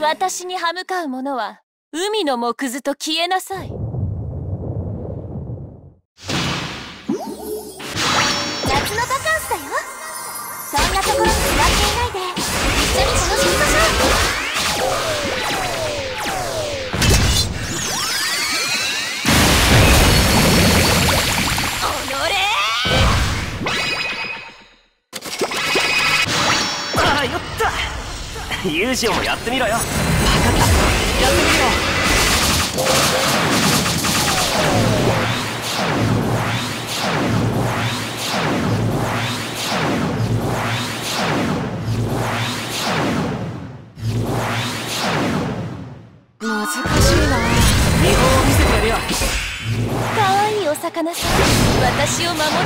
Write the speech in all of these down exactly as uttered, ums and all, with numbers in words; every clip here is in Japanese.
私に歯向かう者は海の藻くずと消えなさい。夏のバカンスだよ。そんなところに座っていないで一緒に楽しみましょう。おのれー。ああ、よった。ユージオもやってみろよ。分かった、やってみるよ。 難しいな。 見本を見せてやるよ。 かわいいお魚さん、私を守りなさ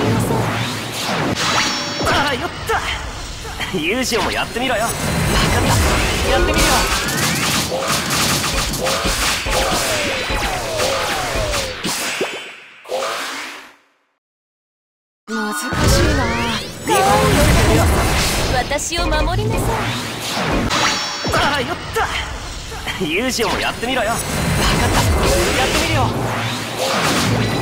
い。 ああ、よった。ユージオもやってみろよ。分かった、やってみるよ。 難しいな。かわいいお魚さん、私を守りなさい。 ああ、よった。ユージオもやってみろよ。分かった、やってみるよ。